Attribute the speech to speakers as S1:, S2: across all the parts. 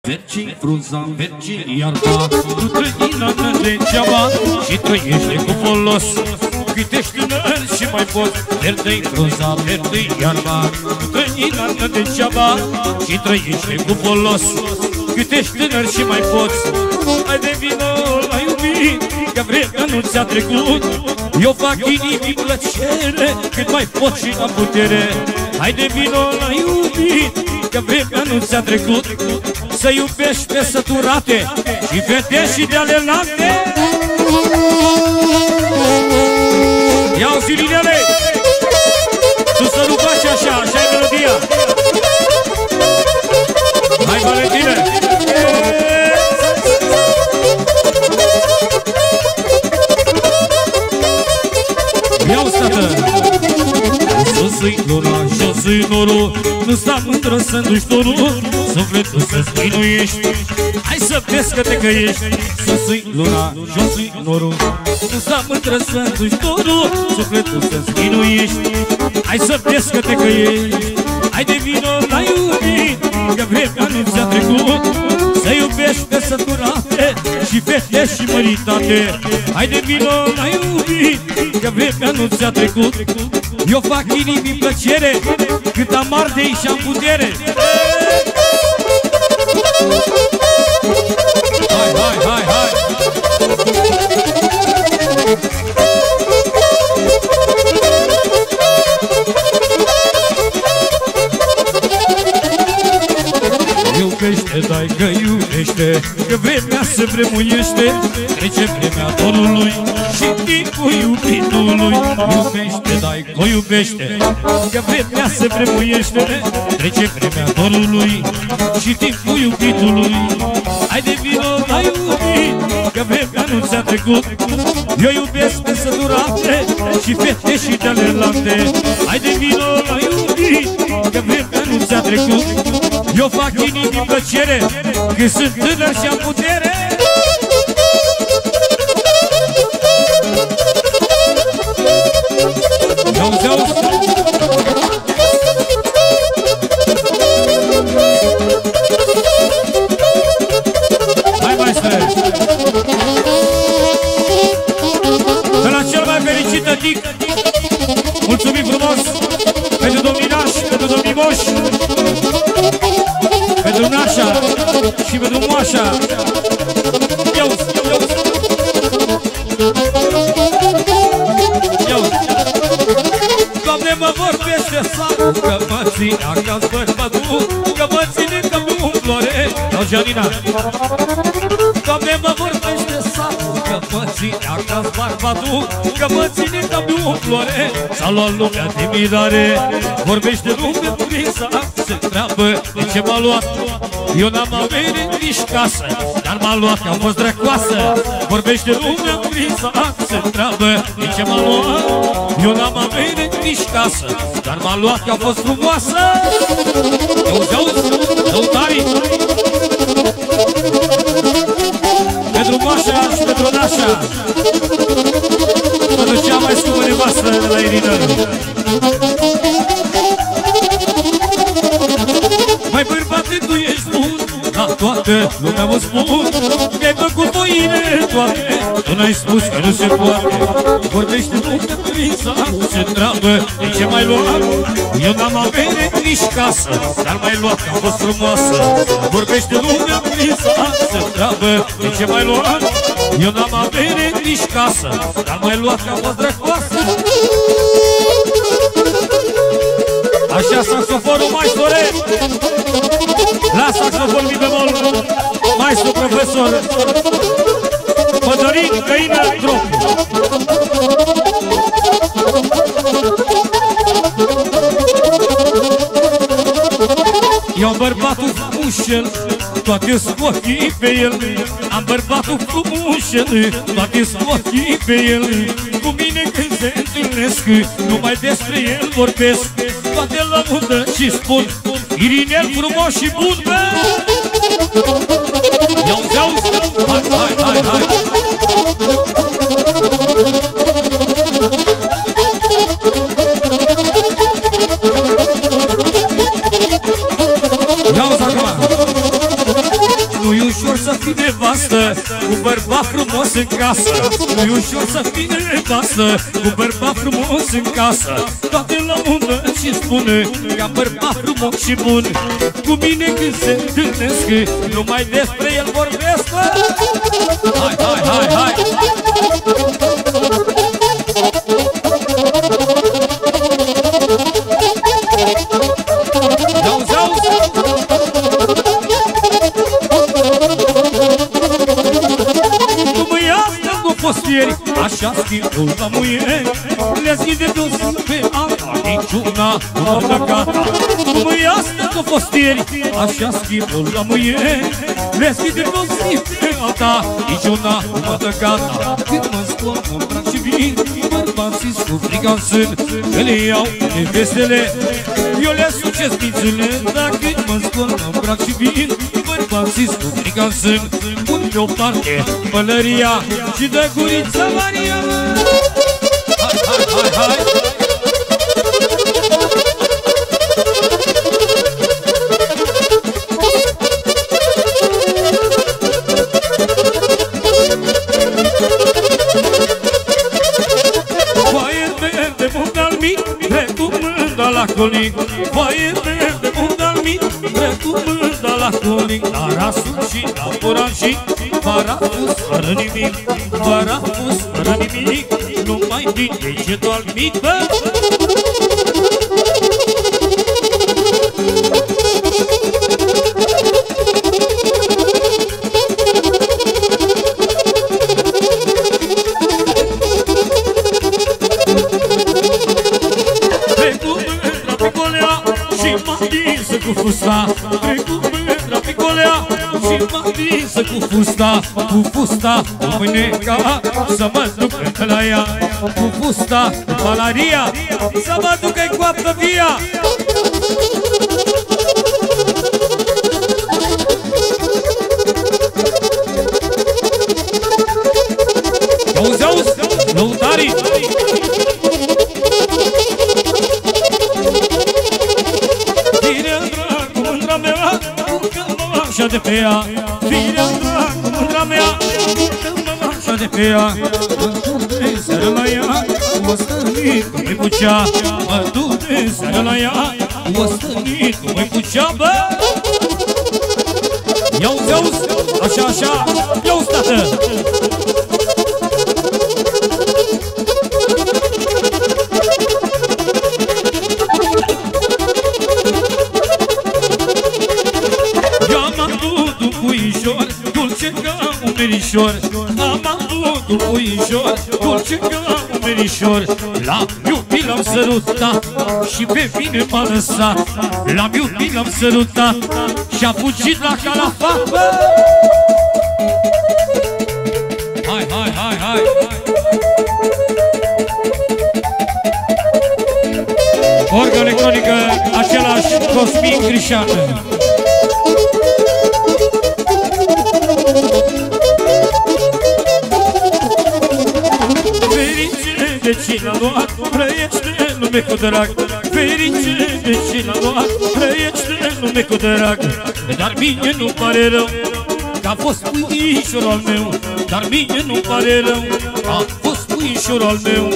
S1: Mergi frunza, mergi iarba, nu trăina degeaba și trăiește cu folos. Câtești tânări și mai poți, verde-i frunza, verde-i iarba, nu trăina degeaba și trăiește cu folos. Câtești tânări și mai poți, hai de vino la iubit, că vremea nu ți-a trecut. Eu fac inimii plăcere, cât mai pot și la putere. Hai de vino la iubit, că vremea nu ți-a trecut. Să iubești pe săturate și fete și de ale late. Ia-o zilinele, tu să nu faci așa, așa e melodia. Hai, Valentine! Ia-o, stată! Sus-i luna, jos-i norul, nu sta mândră să duci dorul, sufletul să-ți minuiești, hai să vezi că te căiești. Sus-i luna, jos-i norul, nu sta mândră să duci dorul, sufletul să-ți minuiești, hai să vezi că te căiești. Hai de vino la iubit, că vremea nu ți-a trecut. Să iubești pe săturate și fete și măritate. Hai de vino la iubit, că vremea nu ți-a trecut. Eu fac inimii plăcere, cât am ardei și-am putere. Hai, hai, hai, hai! Iubește, dai că iubește, că vremea se vremuiește. Trece vremea dorului și timpul iubitului. Iubește, dai că iubește, că vremea se vremuiește. Trece vremea dorului și timpul iubitului. Hai de vino la iubit, că vremea nu ți-a trecut. Eu iubesc pe săturate și fete și de ale late. Hai de vino la iubit, că vremea nu ți-a trecut. Eu fac inimii plăcere, că sunt tânăr și am putere. Auzi, auzi! Hai, maestre! De la cel mai fericit tătic, mulțumim frumos pentru domnii nași, pentru domnii moși, pentru nașa și pentru moașa. Ia-uzi, ia-uzi! Ia-uzi! Doamne, mă vorbește satul, că mă ține acasă bărbatul, că mă ține ca pe un flore. Ia-uzi, Janina! Doamne, mă vorbește satul, că mă ține acasă bărbatul, că mă ține ca pe un flore. S-a luat lumea de mirare, vorbește lumea prin sat, se întreabă de ce m-a luat. Eu n-am avere nici casă, dar m-a luat că am fost drăcoasă. Vorbește lumea prin sat, se întreabă de ce m-a luat. Eu n-am avere nici casă, dar m-a luat că am fost frumoasă. Auzi, auzi, lăutarii! Pentru moașa și pentru nașa, pentru cea mai scumpă nevastă de la Irina. Mai bărbate, tu ești bun, la toată lumea mă spun. Mi-ai făcut voine toate, tu n-ai spus că nu se poate. Vorbește lumea prin sat, se întreabă de ce m-ai luat. Eu n-am avere nici casă, dar m-ai luat că am fost frumoasă. Vorbește lumea prin sat, se întreabă de ce m-ai luat. Eu n-am avere nici casă, dar m-ai luat că am fost drăcoasă. Așa, saxofonul, maestore! La saxofon mi bemol, maestru profesor Mădărin Găină Tropu. Eu am bărbatul frumușel, toate-s ochii pe el. Am bărbatul frumușel, toate-s ochii pe el. Cu mine când se întâlnesc, numai despre el vorbesc. Toate lăudă și spun, Irinel frumos și bun, bă! Ia-uzi, auzi! Hai, hai, hai, hai! Ia-uzi acum! nu-i ușor să fii nevastă cu bărbat frumos în casă. Nu-i ușor să fii nevastă cu bărbat frumos în casă. Toate la mână și spune ca bărbat frumos și bun. Cu mine când se întâlnesc, numai despre el vorbesc. Hai, hai, hai, hai! Auzi, auzi! Cum e asta cu postieri, așa schimbul la muieri. Le-a schide dos pe alta, niciuna nu mă gata. Cum e asta cu postieri, așa schimbul la muieri. Le-a schide dos pe alta, niciuna nu mă gata. Când mă scot, mă îmbrac și vin, bărbații cu frica în sân, că le iau nevestele, eu le sucesc mințele. Dacă mă scot, mă îmbrac și vin, bărbații cu frica în sân, pun pe o parte pălăria și dă gurița Maria. Hai, hai, hai, hai! Foaie verde, mundal mic, recomandă la colic. Foaie verde, mundal mic, recomandă la colic. La rasul și la poranșic, vara pus fără nimic, vara pus fără nimic. Numai din degetul al mic, bă! Cu fusta, cu mândra picolea și m-a prinsă cu fusta, cu fusta, cu mâneca, să mă duc la ea, cu fusta, cu palaria, să mă duc-i coaptă via. Auzi, auzi, lăutarii! Așa de pe ea, firea cu mândra mea, așa de pe ea. Mă duc de seară la ea, cu o stănit cu măi pucea. Mă duc de seară la ea, cu o stănit cu măi pucea, bă! Ia-uzi, auzi, așa, așa, ia-uzi, tată! Dulce ca un merișor, am avut un puișor, dulce ca un merișor. L-am iubit, l-am sărutat și pe mine m-a lăsat. L-am iubit, l-am sărutat și-a fugit la calafat. Hai, hai, hai, hai! Orgă electronică, același Cosmin Grișan. De cine a luat, trăiește lume cu drag. Ferice de cine a luat, trăiește lume cu drag. Dar mie nu pare rău că a fost puișorul al meu. Dar mie nu pare rău că a fost puișorul al meu.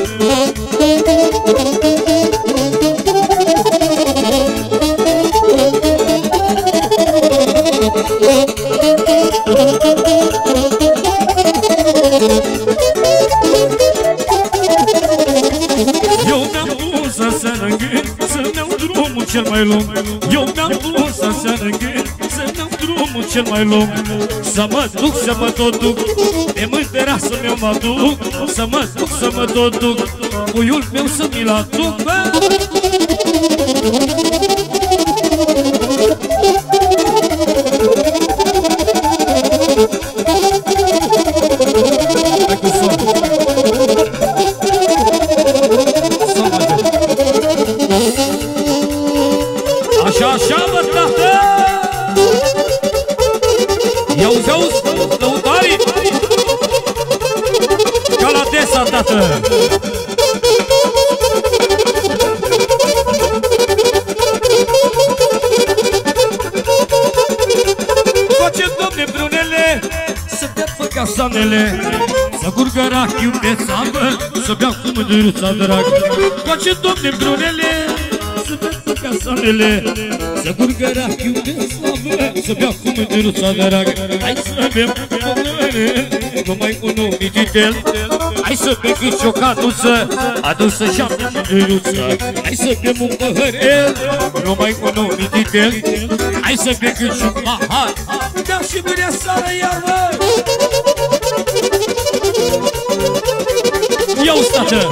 S1: Cel mai lung, eu mi-am pus să seară în gând să-mi dau drumul cel mai lung. Să mă duc, să mă tot duc, de mândera să mi-o mă duc. Să mă duc, să mă tot duc, puiul meu să mi-l aduc. Hai cu son. Așa, așa, bă, tată! I-auzi, auzi, lăutarii! Ca la Desa, tată! Face, Doamne, Doamne brunele, să dea casanele, să curgă rachiul de țavă, să beau cu mândruța dragă. Face Doamne brunele, să dea casanele, să curgă rachiul de țavă, să beau cu mândruța dragă. Hai să bem pămâne, numai unul mititel. Hai să bem cât o caduță, adusă șapte mândruță. Hai să bem un păhărel, numai unul mititel. Hai să bem cât un pahar, dea și mâine seara iar mă. Ia-o, stată!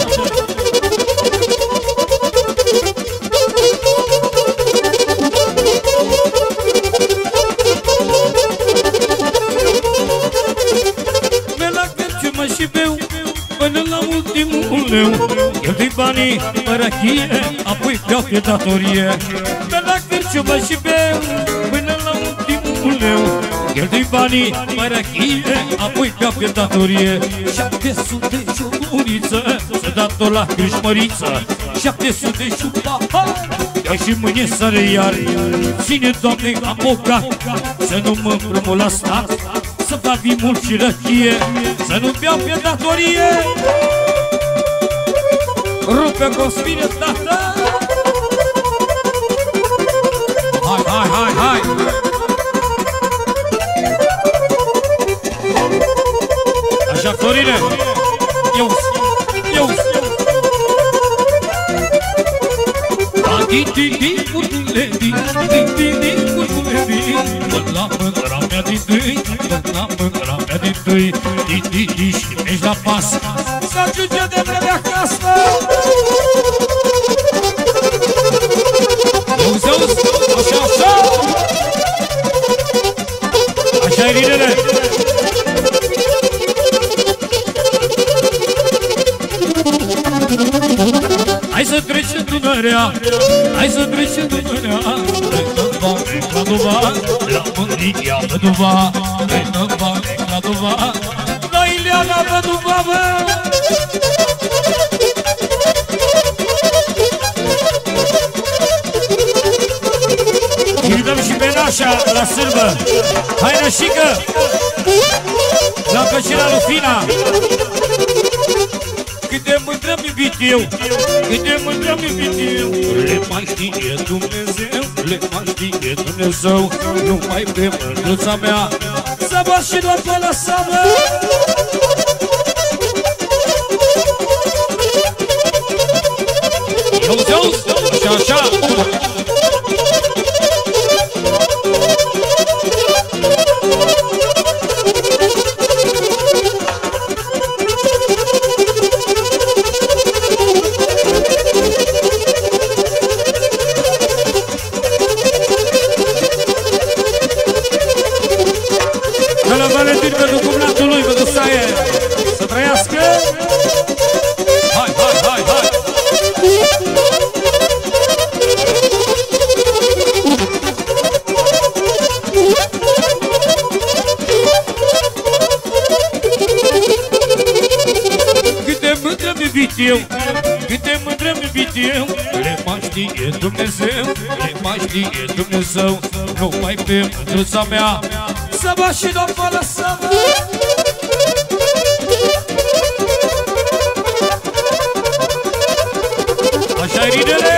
S1: Și beau până la ultimul leu. Cheltui banii pe rachie, apoi beau pe datorie. Pe la cârciumă și beau până la ultimul leu. Cheltui banii pe rachie, apoi beau pe datorie. 700 și o guriță, să dat-o la crâșmăriță. 700 și un pahar, ia și mâine sară iar. Ține, Doamne, am bogat, să nu mă împrumul la stat, să fac mult și răchie, să nu beau pe datorie. Rupe Cospine, tata! Hai, hai, hai, hai! Așa, Florine! Eu-s! Eu-s! Di-di-di, curculedi, di-di-di, curculedi, la mândra mea din tâi, la mândra mea din tâi, di-di-di și mergi la pas, să ajunge de vreme acasă. Auzi, auzi, așa, așa! Așa-i, Rinele! Hai să trecem Dunărea, hai să trecem Dunărea. Renăva, Necladova, la Mândria Văduva. Renăva, Necladova, la Ileana Văduva, bă! Și dăm și pe nașa la sârbă. Hai, nășică, la plăcerea lui Fina. Cât de mândră-mi iubit eu, cât de mândră-mi iubit eu, le mai știe Dumnezeu, le mai știe Dumnezeu. Numai pe mândruța mea să vă și doar pe lăsa-mă. Auzi, auzi, așa, așa! Să trăiască! Hai, hai, hai, hai! Cât de mândră-mi iubit eu, cât de mândră-mi iubit eu, le mai știe Dumnezeu, le mai știe Dumnezeu. Numai pe mândruța mea să vă și nu mă lăsa-mă. Așa-i, Rinele!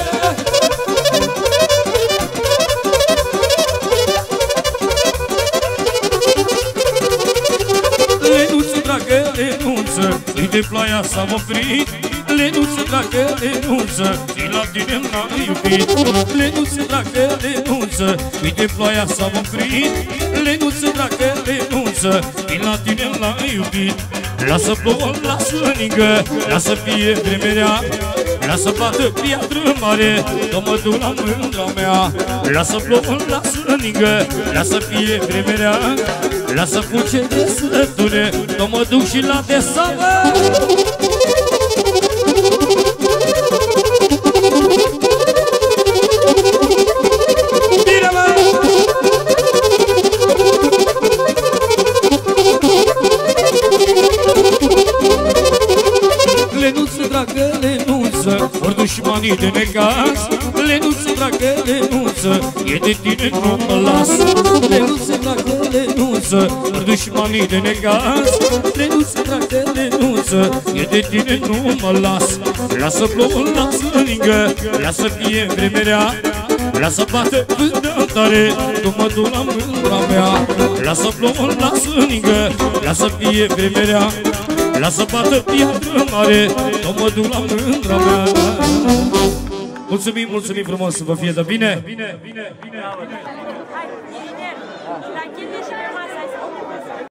S1: Lenuță, dragă, lenuță, uite ploaia s-a oprit. Lenuță, dragă, lenuță, din la tine m-am iubit. Lenuță, dragă, lenuță, uite ploaia s-a oprit. Lenuță, dragă, lenuță, din la tine m-am iubit. Lasă plouă, lasă ningă, lasă fie vremerea, lasă bată piatră mare, că mă duc la mândra mea. Lasă plouă, lasă ningă, lasă fie vremerea, lasă fuce de sătune, că mă duc și la desamă. Ori dușmanii de necaz, lenuță, dragă, lenuță, e de tine nu mă las. Lenuță, dragă, lenuță, dușmanii de negaz. Lenuță, dragă, lenuță, e de tine nu mă las. Lasă ploul la sângă, lasă fie vremea rea. Lasă bată până tare, tu mă duc la mândra mea. Lasă ploul la sângă, lasă fie vremea rea. Lasă bată piatră mare, tu mă duc la mândra mea. Mulțumim, mulțumim frumos, să vă fie de bine.